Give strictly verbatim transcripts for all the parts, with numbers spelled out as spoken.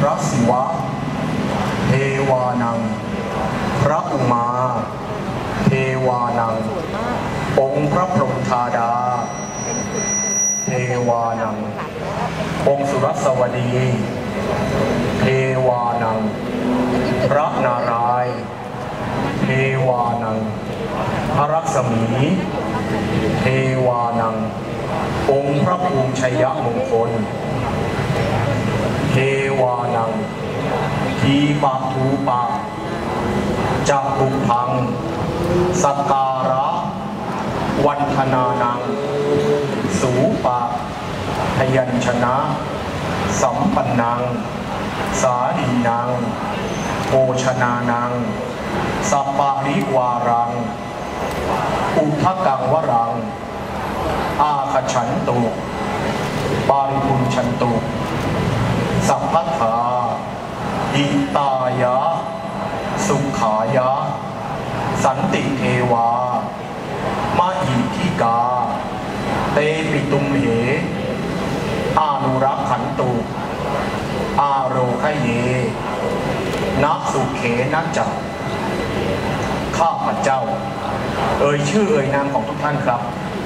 ระศิวะเทวานังพระอุมาเทวานังองค์พระพรหมธาดาเทวานังองค์สุรสวดีเทวานังพระนารายณ์เทวานังพระรักษมีเทวานังองค์พระภูมิชัยมงคลเทวานังทีปะทูปะจักบุพังสักการะวันธนานังสูปะพยัญชนะสัมปันนังสาลีนังโภชนานังสัปปะริวารังอุทธกังวรังอาคฉันตุปาริพุญชันตุสัพพัทธาอิตายะสุขายะสันติเทวามหิทิกาเตปิตุมเหอานุรักขันตุอาโรคเยนักสุเขนักจักข้าพเจ้าเอ่ยชื่อเอ่ยนามของทุกท่านครับ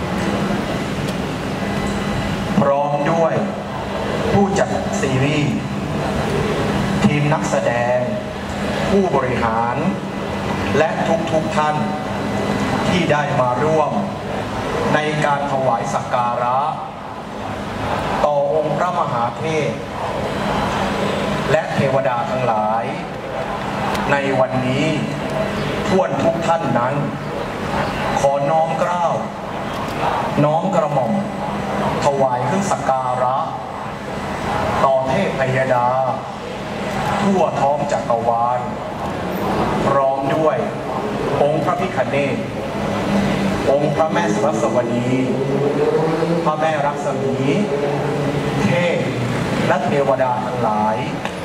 พร้อมด้วยผู้จัดซีรีส์ทีมนักแสดงผู้บริหารและทุกๆท่านที่ได้มาร่วมในการถวายสักการะต่อองค์พระมหาเทพและเทวดาทั้งหลายในวันนี้ท่วนทุกท่านนั้นขอน้อมเกล้าน้อมกระหม่อมถวายเครื่องสักการะต่อเทพพยดาทั่วท้องจักรวาลพร้อมด้วยองค์พระพิฆเนศองค์พระแม่สุรสวดีพระแม่รักษมีเทพและเทวดาทั้งหลาย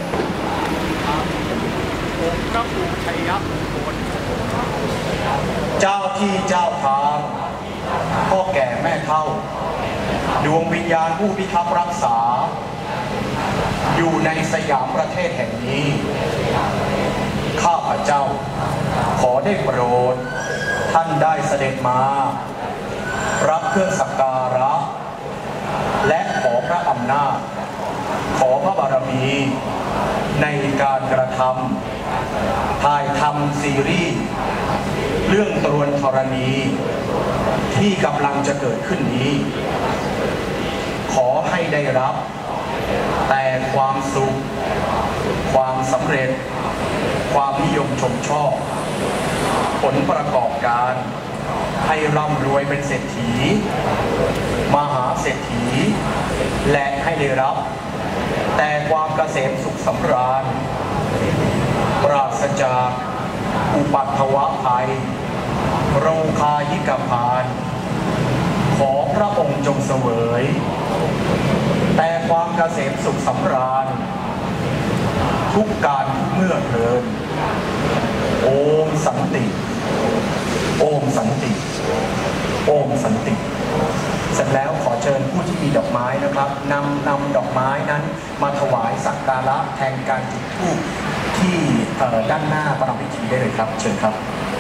องค์พระภูมิชัยมงคลเจ้าที่เจ้าทางพ่อแก่แม่เฒ่าดวงวิญญาณผู้พิทักษ์รักษาอยู่ในสยามประเทศแห่งนี้ข้าพเจ้าขอได้โปรดท่านได้เสด็จมารับเครื่องสักการะและขอพระอำนาจขอพระบารมีในการกระทำถ่ายทำซีรีส์เรื่องตรวนธรณีที่กำลังจะเกิดขึ้นนี้ขอให้ได้รับแต่ความสุขความสำเร็จความนิยมชมชอบผลประกอบการให้ร่ำรวยเป็นเศรษฐีมหาเศรษฐีและให้ได้รับแต่ความเกษมสุขสำราญปราศจากอุปัตถวะภัยโรคายิกพานขอพระองค์จงเสวยแต่ความเกษมสุขสำราญทุกการเมื่อเทินโอมสันติโอมสันติโอมสันติเสร็จแล้วขอเชิญผู้ที่มีดอกไม้นะครับนำนำดอกไม้นั้นมาถวายสักการะแทนการจุดธูปที่ด้านหน้าประรำพิธีได้เลยครับเชิญครับ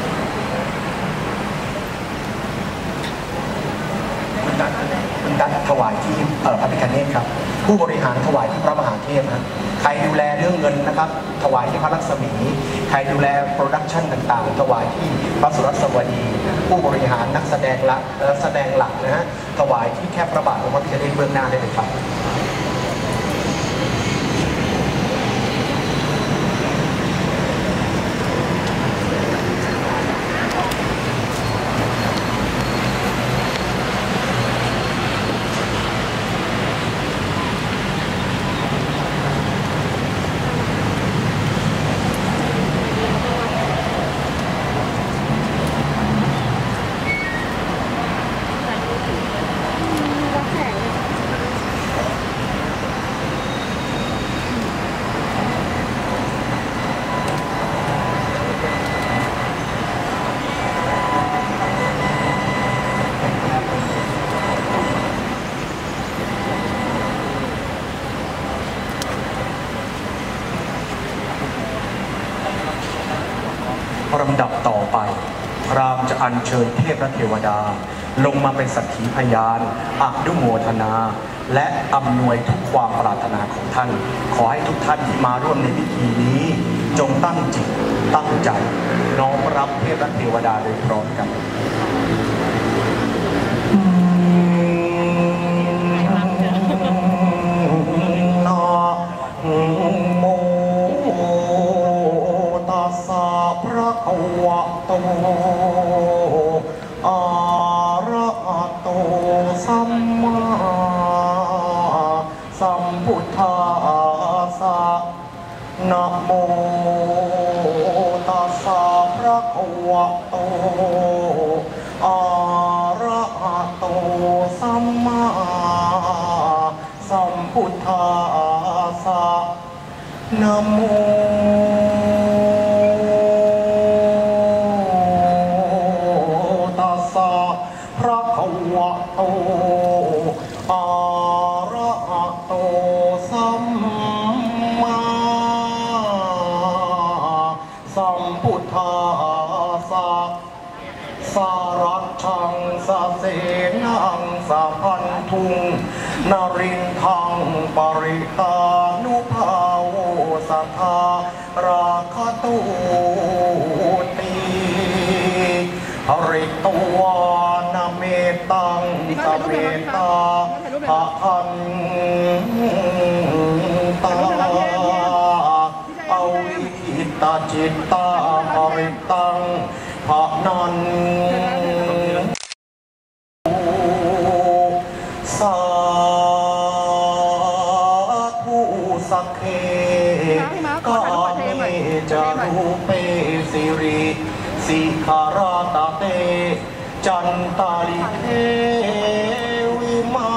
คุณดันคุณดันถวายที่พระพิฆเนศครับผู้บริหารถวายที่พระมหาเทพนะใครดูแลเรื่องเงินนะครับถวายที่พระลักษมีใครดูแลโปรดักชันต่างๆถวายที่พระสุรสวดีผู้บริหารนักแสดงหลักและแสดงหลักนะฮะถวายที่แค่พระบาทของพระพิฆเนศเบื้องหน้าได้เลยครับลำดับต่อไปพราหมณ์จะอัญเชิญเทพและเทวดาลงมาเป็นสักขีพยานอนุโมทนาและอำนวยทุกความปรารถนาของท่านขอให้ทุกท่านที่มาร่วมในพิธีนี้จงตั้งจิตตั้งใจน้อมรับเทพและเทวดาโดยพร้อมกันโมตัสสะภะคะวะโตอะระหะโตสัมมาสัมพุทธัสสะนะโมตัสสะภะคะวะโตอะระหะโตสัมมาสัมพุทธัสสะนะโมตัสสะภะคะวะโตอะระหะโตสัมมาสัมพุทธัสสะสารัชังสะเสนังสะพันธุงนรินทังปริตานุภาโวสัทธาราคตุติหริตวานเมตังสเมตาภะคันตาอวิตาจิตตาหริตังภะนันสาธุสักเคกาเมจารูเปสิริสิขาราตเตจันตาลิเทวิมา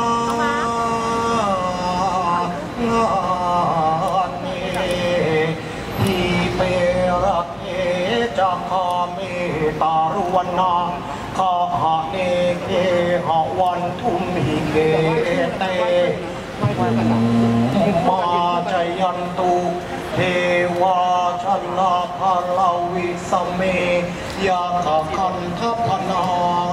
เนทีเปรักเอจักขาเมตารุวนาคาหะเนเกหะวันทุมหิเกเตมาจยันตุเทวาชันลาภาลาวิสเมยาขคันทัพนา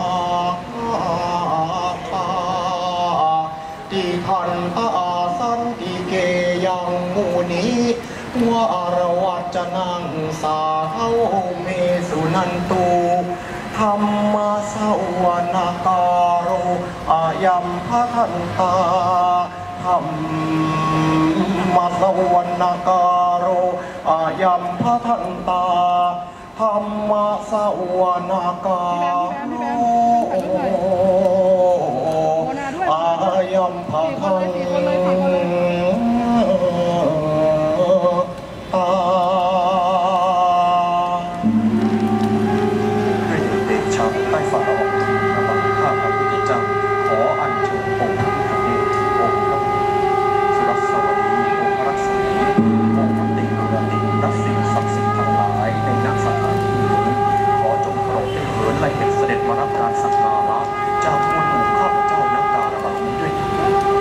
ติคันตาสันติเกยังมูนีวารวัจนังสาเทาเมสุนันตุธรรมสวนการุอายัมภทันตาธรรมสวนการุอายัมภทันตาธรรมสวนการุอายัมภทันตาใต้ฝ่าละอองธุลีพระบาทข้าพระพุทธเจ้าขออัญเชิญองค์พระพิฆเนศองค์พระสุรสวดีองค์พระรักษมีองค์พระติมุรติและสิ่งศักดิ์สิทธิ์ทั้งหลายในณสถานที่นี้ขอจงโปรดได้เหินและเห็นเสด็จมารับการสักการะจากมวลหมู่ข้าพเจ้านักการะบัดนี้ด้วยเถิ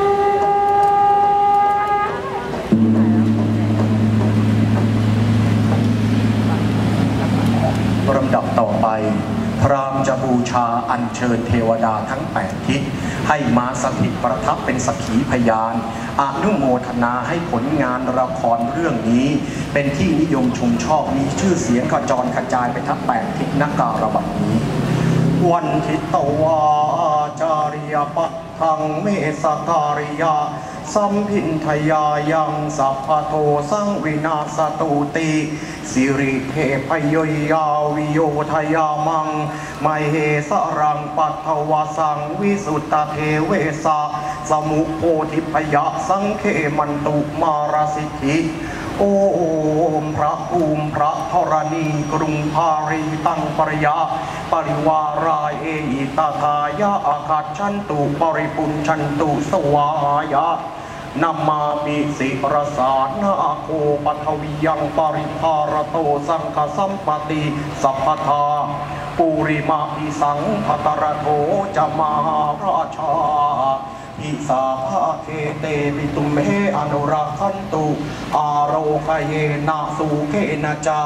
ดลำดับต่อไปพราหมณ์จะบูชาอัญเชิญเทวดาทั้งแปดทิศให้มาสถิตประทับเป็นสักขีพยานอนุโมทนาให้ผลงานละครเรื่องนี้เป็นที่นิยมชมชอบมีชื่อเสียงกระจรกระจายไปทั้งแปดทิศนักการะบัดนี้วันทิตวาจาริยปะทังเมสการิยาสัมพินทยายังสัพพโทสังวินาสตุติสิริเทพยยาวิโยทยามังไมเหสรังปัทวสังวิสุตตเทเวสะสมุโพธิพยะสังเขมันตุมาราสิทธิโอมพระภูมิพระธรณีกรุงพารีตังปริยาปริวาราเอหิตาคายะอาคาชันตุปริปุญชันตุสวายะนามามิสิรสานาโคปัทวิยังปริภารโตสังฆสัมปติสัพพทาปุริมาภิสังภตรโถจะมาราชาอิสาภาเคเตปิตุเมอนุรักขันตุอาโรคเยนะสุเกนะจา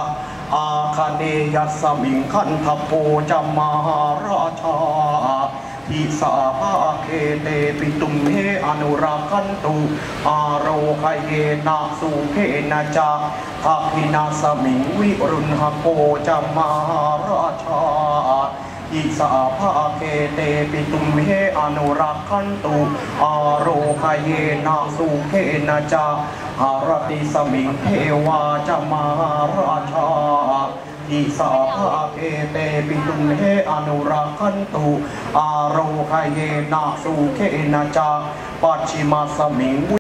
อาคาเนยัสมิงขันทโพจามหาราชาทิสาภาเคเตปิตุมเหอนุรักขันตุอาโรคเยนะสุเขนะจาภาคินาสมิงวิรุณหโพจามหาราชาอิสาภาเคเตปิตุมเหอนุรักขันตุอาโรคเยนะสุเขนะจาหารติสมิงเทวาจามหาราชาอิสาภาเคเตปิตุมเหอนุรักขันตุอาโรคเยนะสุเขนะจาปัจฉิมาสมิง